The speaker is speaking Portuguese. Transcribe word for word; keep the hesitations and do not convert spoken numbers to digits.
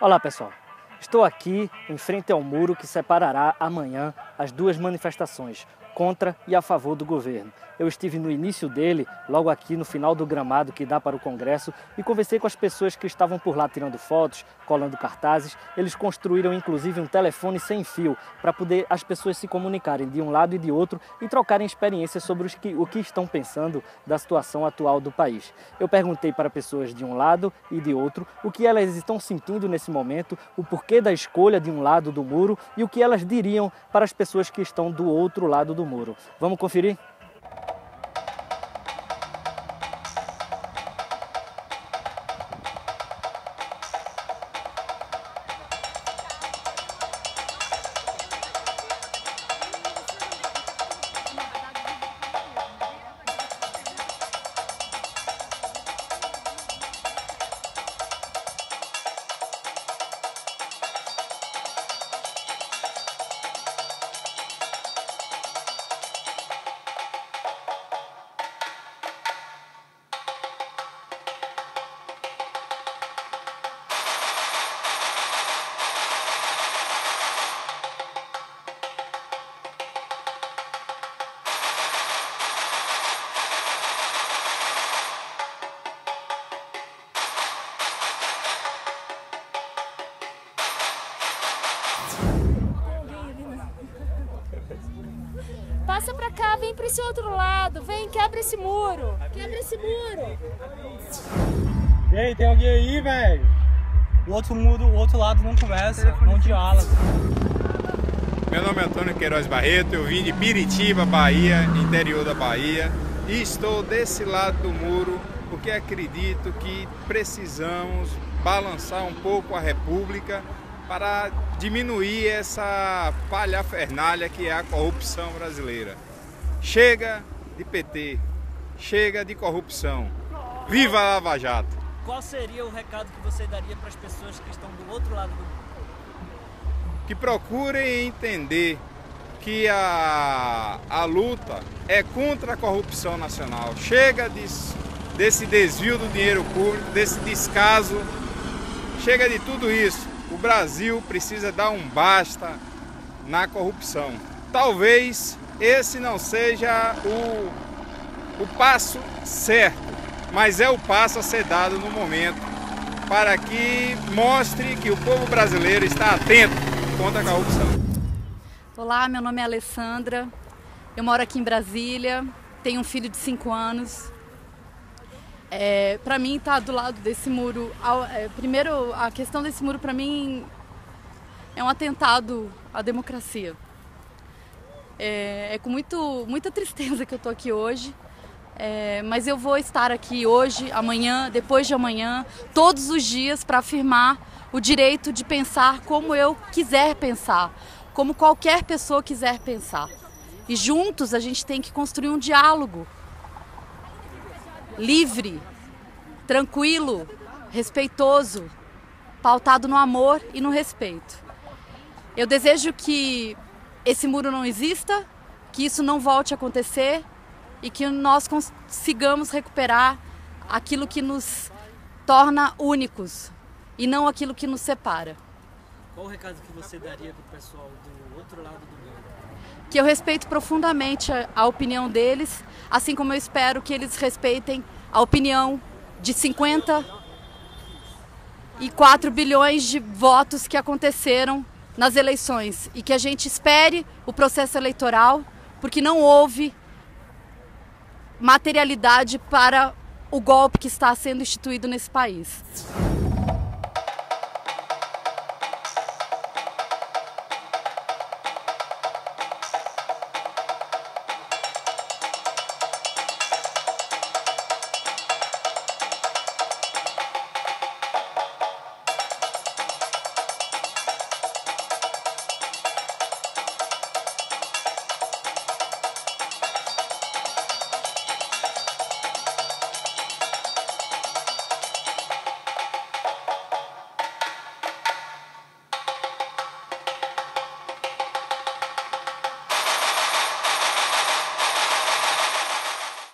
Olá pessoal, estou aqui em frente ao muro que separará amanhã as duas manifestações, contra e a favor do governo. Eu estive no início dele, logo aqui no final do gramado que dá para o Congresso, e conversei com as pessoas que estavam por lá tirando fotos, colando cartazes. Eles construíram inclusive um telefone sem fio para poder as pessoas se comunicarem de um lado e de outro e trocarem experiências sobre os que, o que estão pensando da situação atual do país. Eu perguntei para pessoas de um lado e de outro o que elas estão sentindo nesse momento, o porquê da escolha de um lado do muro e o que elas diriam para as pessoas que estão do outro lado do muro. Vamos conferir? Passa pra cá, vem pra esse outro lado, vem, quebra esse muro, quebra esse muro. E aí, tem alguém aí, velho? O outro muro, o outro lado não conversa, não dialoga. Meu nome é Antônio Queiroz Barreto, eu vim de Piritiba, Bahia, interior da Bahia, e estou desse lado do muro porque acredito que precisamos balançar um pouco a República para diminuir essa palhafernália que é a corrupção brasileira. Chega de P T, chega de corrupção. Viva a Lava Jato! Qual seria o recado que você daria para as pessoas que estão do outro lado do muro? Que procurem entender que a, a luta é contra a corrupção nacional. Chega de, desse desvio do dinheiro público, desse descaso, chega de tudo isso. O Brasil precisa dar um basta na corrupção. Talvez esse não seja o, o passo certo, mas é o passo a ser dado no momento para que mostre que o povo brasileiro está atento contra a corrupção. Olá, meu nome é Alessandra, eu moro aqui em Brasília, tenho um filho de cinco anos. É, para mim, estar tá do lado desse muro, é, primeiro, a questão desse muro para mim é um atentado à democracia. É, é com muito, muita tristeza que eu estou aqui hoje, é, mas eu vou estar aqui hoje, amanhã, depois de amanhã, todos os dias para afirmar o direito de pensar como eu quiser pensar, como qualquer pessoa quiser pensar. E juntos a gente tem que construir um diálogo livre, tranquilo, respeitoso, pautado no amor e no respeito. Eu desejo que esse muro não exista, que isso não volte a acontecer e que nós consigamos recuperar aquilo que nos torna únicos e não aquilo que nos separa. Qual o recado que você daria para o pessoal do outro lado do muro? Que eu respeito profundamente a, a opinião deles, assim como eu espero que eles respeitem a opinião de cinquenta e quatro bilhões de votos que aconteceram nas eleições e que a gente espere o processo eleitoral, porque não houve materialidade para o golpe que está sendo instituído nesse país.